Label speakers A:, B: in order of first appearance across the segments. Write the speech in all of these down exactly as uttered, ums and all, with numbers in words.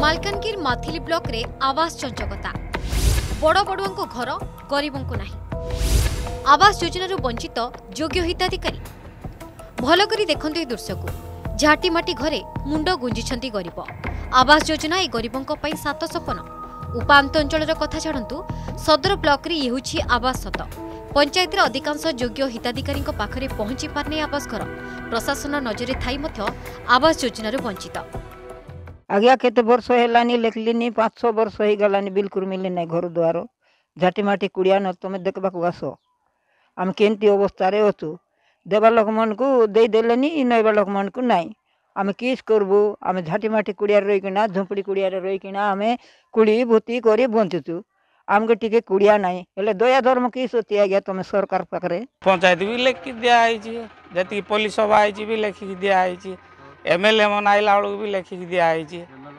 A: Malkangiri Maithili block रे आवास चंचकता बड़ बड़ुआ घर गरीबों को नहीं आवास योजन वंचित योग्य हिताधिकारी भल करी देखते ए दृश्य को झाटीमाटी घरे मुंड गुंजी गरीब आवास योजना ए गरीबों सात सपन उपात अंचल कथा छाड़ू सदर ब्लॉक रे ये आवास सत पंचायत अधिकांश योग्य हिताधिकारी पाखरे पहुंची पारने आवास घर प्रशासन नजर थाई आवास योजन वंचित
B: आज्ञा केते वर्ष हेलानी लेखलिनी पाँच छः वर्ष हो गलानी बिल्कुल मिले ना घर द्वार झाटीमाटी कुड़िया न तुम देखा आस आम केमती अवस्था अच्छु देवा लोक मन को देदेलेनी नईबा लोक मन को नाई आम किस करबू आम झाटीमाटी कुड़िया रहीकिना झुंपड़ी कुड़िया रहीकिना आम कुड़ी भूति कर बंचुचु आमको टिके कुड़िया नाई हेले दया धर्म किस होती आज्ञा तुम सरकार पाखे
C: पंचायत भी लिखिक दिखाई जी पुलिस सभा आई भी लिखिक दिखाई एमएलए मन आइला बेलू भी लिखिक दिखाई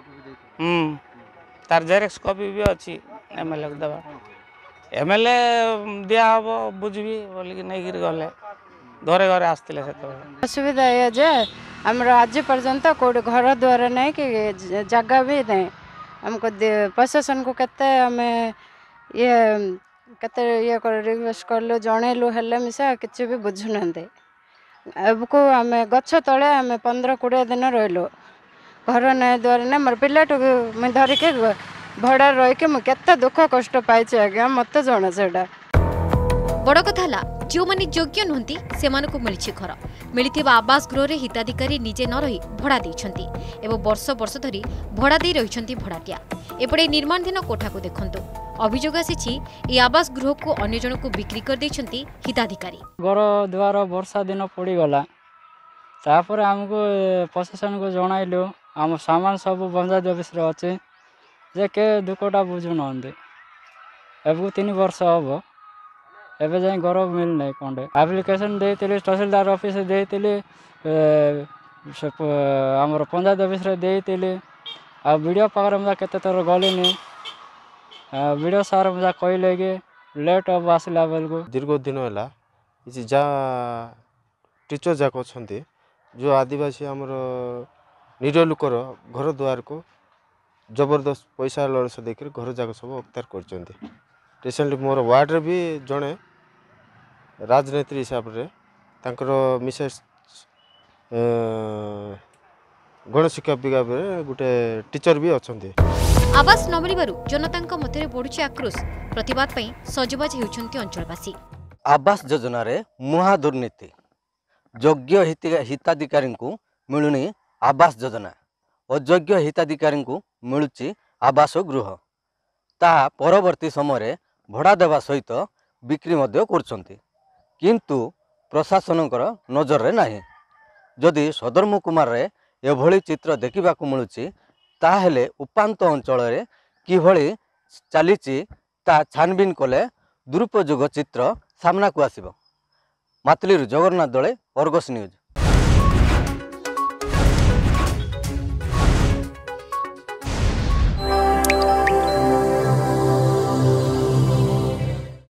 C: तार जेरेक्स कपी भी अच्छी एमएलए को देवा एमएलए दिया हम बुझी बोलिक नहीं गले घरे घरे आसते
D: असुविधा ये जे आमर आज पर्यंत कौट घर द्वार नहीं कि जगह भी नहीं हमको प्रशासन को केते हमें ये केते ये रिक्वेस्ट करलु जनइलु हेले मिसा किसी भी बुझुना अब को आम गछ तले आम पंद्रह कोड़े दिन रहीलु घर नहीं द्वार नहीं मोर पिला मुझे धरिके भड़ा रहीकि मुझे दुख कष्ट पाई आज्ञा मत जन से
A: बड़ कथा जो माने योग्य नुहंती सेमानकु को मिली घर मिलिथिबा आवास गृह रे हिताधिकारी निजे न रही भड़ा देइछंती एवं वर्ष वर्ष धरी भड़ा दे रहिछंती भड़ाटिया एपटे निर्माणाधीन कोठा को देखंतु अभियोग आसी ए आवास गृह को अन्य जन को बिक्री कर देइछंती हिताधिकारी
E: घर द्वार वर्षा दिन पड़ी गला तापर हमको प्रशासन को जणाइलु आम सामान सब पंचायत ऑफिस रे अछि जे के दुखटा बुझु नंदे एबु तीन वर्ष हबो एबे जाई घर मिल नहीं कंडे एप्लिकेशन देते तहसीलदार ऑफिस देते आमर पंचायत ऑफिस देते आ वीडियो पाखे मुझे केते थर गलिनी वीडियो सार मुझे कहले कि लेट अब आसला बेलू
F: दीर्घ दिन है जा टीचर जाक अच्छा जो आदिवासी आमर निज लोकर घर द्वार को जबरदस्त पैसा लड़स देकर घर जाक सब अख्तियार कर रिसेंटली मोर वार्ड रे भी जड़े राजनीति हिसाब से तांकर मिसेस गणशिक्षा विभाग में गोटे टीचर भी अच्छा
A: आवास न मिलू जनता मध्य बढ़ुची आक्रोश प्रतिवाद सजबाज होती अंचलवासी
G: आवास योजना रे मुहा दुर्नीति योग्य हिताधिकारी को मिलुनी आवास योजना अयोग्य हिताधिकारी को मिलुची आवास गृह ता परवर्ती समय भड़ा देवा सहित बिक्री मध्य करछंती किंतु प्रशासनकर नजर रे नाही जदि सदर कुमार रे एभली चित्र देखा मिलूँ ताहेले उपांत अंचल रे किभली चलीची ता छानबीन कले दुरुपयोग चित्र सामना को आसिबो। मातलीर जगन्नाथ दले अर्गस न्यूज।